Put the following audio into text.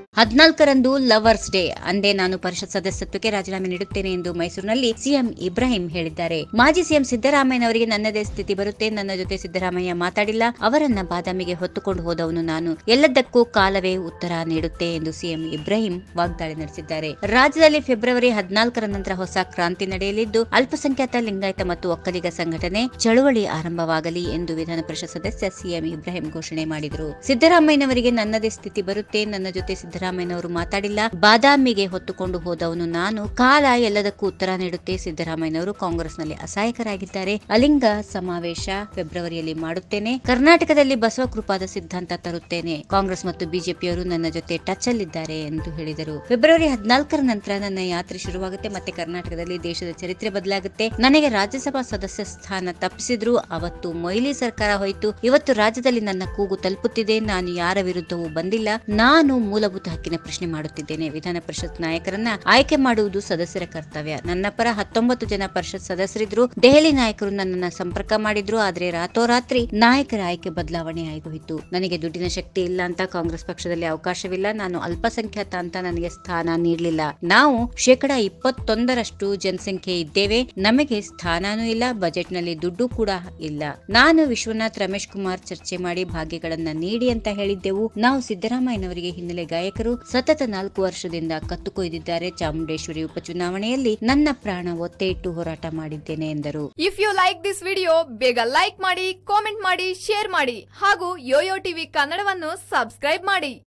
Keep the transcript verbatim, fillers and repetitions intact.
ಹದಿನಾಲ್ಕರಂದು lovers day ಅಂದೇ ನಾನು ಪರಿಷತ್ ಸದಸ್ಯತ್ವಕ್ಕೆ ರಾಜೀನಾಮೆ ನೀಡುತ್ತೇನೆ ಎಂದು ಮೈಸೂರಿನಲ್ಲಿ ಸಿಎಂ ಇಬ್ರಾಹಿಂ ಹೇಳಿದ್ದಾರೆ. ಮಾಜಿ ಸಿಎಂ ಸಿದ್ದರಾಮಯ್ಯನವರಿಗೆ ನನ್ನದೇ ಸ್ಥಿತಿ ಬರುತ್ತೆ, ನನ್ನ ಜೊತೆ ಸಿದ್ದರಾಮಯ್ಯ ಮಾತಾಡಿಲ್ಲ, ಅವರನ್ನ ಬಾದಾಮಿಗೆ ಹೊತ್ತುಕೊಂಡು ಹೋದವನು ನಾನು, ಎಲ್ಲದಕ್ಕೂ ಕಾಲವೇ ಉತ್ತರ ನೀಡುತ್ತೆ ಎಂದು ಸಿಎಂ ಇಬ್ರಾಹಿಂ ವಾಗ್ದಾಳಿ ನಡೆಸಿದ್ದಾರೆ. ರಾಜ್ಯದಲ್ಲಿ ಫೆಬ್ರವರಿ ಹದಿನಾಲ್ಕರ ನಂತರ ಹೊಸ ಕ್ರಾಂತಿ ನಡೆಯಲಿದ್ದು ಅಲ್ಪಸಂಖ್ಯಾತ ಲಿಂಗಾಯತ ಮತ್ತು ಒಕ್ಕಲಿಗ ಸಂಘಟನೆ ಚಳುವಳಿ ಆರಂಭವಾಗಲಿ ಎಂದು ವಿಧಾನ ಪರಿಷತ್ ಸದಸ್ಯ ಸಿಎಂ ಇಬ್ರಾಹಿಂ ಘೋಷಣೆ ಮಾಡಿದರು. ಸಿದ್ದರಾಮಯ್ಯನವರಿಗೆ ನನ್ನದೇ ಸ್ಥಿತಿ ಬರುತ್ತೆ, ನನ್ನ ಜೊತೆ ಸಿದ್ದರಾಮಯ್ಯನವರು ಮಾತಾಡಿಲ್ಲ, ಬಾದಾಮಿಗೆ ಹೊತ್ತುಕೊಂಡು ಹೋದವನು ನಾನು, ಕಾಲ ಎಲ್ಲದಕ್ಕೂ ಉತ್ತರ ನೀಡುತ್ತೆ. ಸಿದ್ದರಾಮಯ್ಯನವರು ಕಾಂಗ್ರೆಸ್ನಲ್ಲಿ ಅಸಹಾಯಕರಾಗಿದ್ದಾರೆ. ಅಲಿಂಗ ಸಮಾವೇಶ ಫೆಬ್ರವರಿಯಲ್ಲಿ ಮಾಡುತ್ತೇನೆ, ಕರ್ನಾಟಕದಲ್ಲಿ ಬಸವ ಕೃಪಾದ ಸಿದ್ಧಾಂತ ತರುತ್ತೇನೆ. ಕಾಂಗ್ರೆಸ್ ಮತ್ತು ಬಿಜೆಪಿಯವರು ನನ್ನ ಜೊತೆ ಟಚ್ ಅಲ್ಲಿದ್ದಾರೆ ಎಂದು ಹೇಳಿದರು. ಫೆಬ್ರವರಿ ಹದಿನಾಲ್ಕರ ನಂತರ ನನ್ನ ಯಾತ್ರೆ ಶುರುವಾಗುತ್ತೆ, ಮತ್ತೆ ಕರ್ನಾಟಕದಲ್ಲಿ ದೇಶದ ಚರಿತ್ರೆ ಬದಲಾಗುತ್ತೆ. ನನಗೆ ರಾಜ್ಯಸಭಾ ಸದಸ್ಯ ಸ್ಥಾನ ತಪ್ಪಿಸಿದ್ರು, ಅವತ್ತು ಮೊಯ್ಲಿ ಸರ್ಕಾರ ಹೋಯಿತು. ಇವತ್ತು ರಾಜ್ಯದಲ್ಲಿ ನನ್ನ ಕೂಗು ತಲುಪುತ್ತಿದೆ. ನಾನು ಯಾರ ವಿರುದ್ಧವೂ ಬಂದಿಲ್ಲ. ನಾನು ಮೂಲಭೂತ ಹಕ್ಕಿನ ಪ್ರಶ್ನೆ ಮಾಡುತ್ತಿದ್ದೇನೆ. ವಿಧಾನ ಪರಿಷತ್ ನಾಯಕರನ್ನ ಆಯ್ಕೆ ಮಾಡುವುದು ಸದಸ್ಯರ ಕರ್ತವ್ಯ. ನನ್ನ ಪರ ಹತ್ತೊಂಬತ್ತು ಜನ ಪರಿಷತ್ ಸದಸ್ಯರಿದ್ರು. ದೆಹಲಿ ನಾಯಕರು ನನ್ನನ್ನ ಸಂಪರ್ಕ ಮಾಡಿದ್ರು, ಆದ್ರೆ ರಾತೋರಾತ್ರಿ ನಾಯಕರ ಆಯ್ಕೆ ಬದಲಾವಣೆ ಆಗೋಯಿತು. ನನಗೆ ದುಡ್ಡಿನ ಶಕ್ತಿ ಇಲ್ಲ ಅಂತ ಕಾಂಗ್ರೆಸ್ ಪಕ್ಷದಲ್ಲಿ ಅವಕಾಶವಿಲ್ಲ. ನಾನು ಅಲ್ಪಸಂಖ್ಯಾತ ಅಂತ ನನಗೆ ಸ್ಥಾನ ನೀಡಲಿಲ್ಲ. ನಾವು ಶೇಕಡಾ ಇಪ್ಪತ್ತೊಂದರಷ್ಟು ಜನಸಂಖ್ಯೆ ಇದ್ದೇವೆ. ನಮಗೆ ಸ್ಥಾನನೂ ಇಲ್ಲ, ಬಜೆಟ್ ನಲ್ಲಿ ದುಡ್ಡು ಕೂಡ ಇಲ್ಲ. ನಾನು ವಿಶ್ವನಾಥ್ ರಮೇಶ್ ಕುಮಾರ್ ಚರ್ಚೆ ಮಾಡಿ ಭಾಗ್ಯಗಳನ್ನ ನೀಡಿ ಅಂತ ಹೇಳಿದ್ದೆವು. ನಾವು ಸಿದ್ದರಾಮಯ್ಯನವರಿಗೆ ಹಿನ್ನೆಲೆ ಗಾಯಕರು ಸತತ ನಾಲ್ಕು ವರ್ಷದಿಂದ ಕತ್ತು ಕೊಯ್ದಿದ್ದಾರೆ. ಚಾಮುಂಡೇಶ್ವರಿ ಉಪಚುನಾವಣೆಯಲ್ಲಿ ನನ್ನ ಪ್ರಾಣ ಒತ್ತೆ ಇಟ್ಟು ಹೋರಾಟ ಮಾಡಿದ್ದೇನೆ ಎಂದರು. If you like this video ಬೇಗ ಲೈಕ್ ಮಾಡಿ, ಕಾಮೆಂಟ್ ಮಾಡಿ, ಶೇರ್ ಮಾಡಿ ಹಾಗೂ ಯೋಯೋ ಟಿವಿ ಕನ್ನಡವನ್ನು ಸಬ್ಸ್ಕ್ರೈಬ್ ಮಾಡಿ.